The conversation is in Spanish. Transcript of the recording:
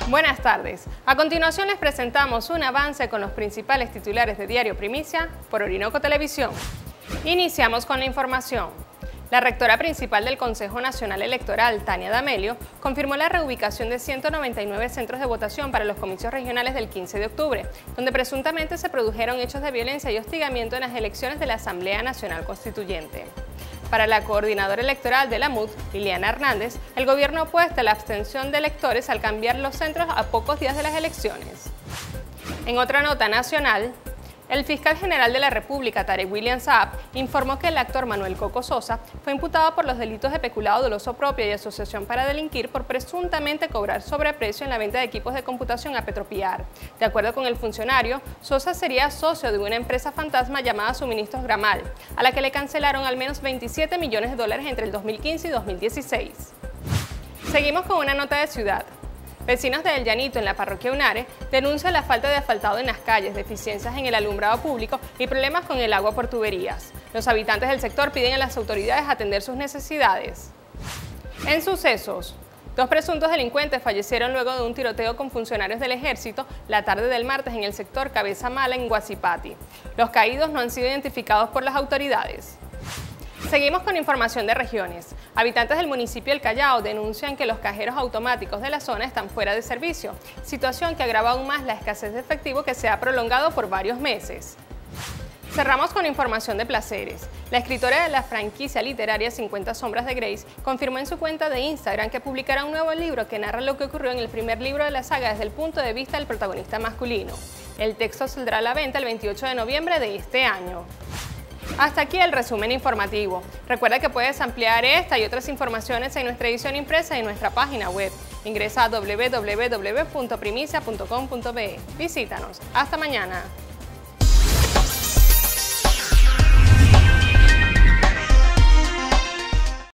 Buenas tardes. A continuación les presentamos un avance con los principales titulares de Diario Primicia por Orinoco Televisión. Iniciamos con la información. La rectora principal del Consejo Nacional Electoral, Tania D'Amelio, confirmó la reubicación de 199 centros de votación para los comicios regionales del 15 de octubre, donde presuntamente se produjeron hechos de violencia y hostigamiento en las elecciones de la Asamblea Nacional Constituyente. Para la coordinadora electoral de la MUD, Liliana Hernández, el gobierno apuesta a la abstención de electores al cambiar los centros a pocos días de las elecciones. En otra nota nacional, el fiscal general de la República, Tarek William Saab, informó que el actor Manuel Coco Sosa fue imputado por los delitos de peculado doloso propio y asociación para delinquir por presuntamente cobrar sobreprecio en la venta de equipos de computación a Petropiar. De acuerdo con el funcionario, Sosa sería socio de una empresa fantasma llamada Suministros Gramal, a la que le cancelaron al menos 27 millones de dólares entre el 2015 y 2016. Seguimos con una nota de ciudad. Vecinos de El Llanito, en la parroquia Unare, denuncian la falta de asfaltado en las calles, deficiencias en el alumbrado público y problemas con el agua por tuberías. Los habitantes del sector piden a las autoridades atender sus necesidades. En sucesos, 2 presuntos delincuentes fallecieron luego de un tiroteo con funcionarios del ejército la tarde del martes en el sector Cabeza Mala, en Guasipati. Los caídos no han sido identificados por las autoridades. Seguimos con información de regiones. Habitantes del municipio del Callao denuncian que los cajeros automáticos de la zona están fuera de servicio, situación que agrava aún más la escasez de efectivo que se ha prolongado por varios meses. Cerramos con información de placeres. La escritora de la franquicia literaria 50 Sombras de Grey confirmó en su cuenta de Instagram que publicará un nuevo libro que narra lo que ocurrió en el primer libro de la saga desde el punto de vista del protagonista masculino. El texto saldrá a la venta el 28 de noviembre de este año. Hasta aquí el resumen informativo. Recuerda que puedes ampliar esta y otras informaciones en nuestra edición impresa y en nuestra página web. Ingresa a www.primicia.com.be. Visítanos. Hasta mañana.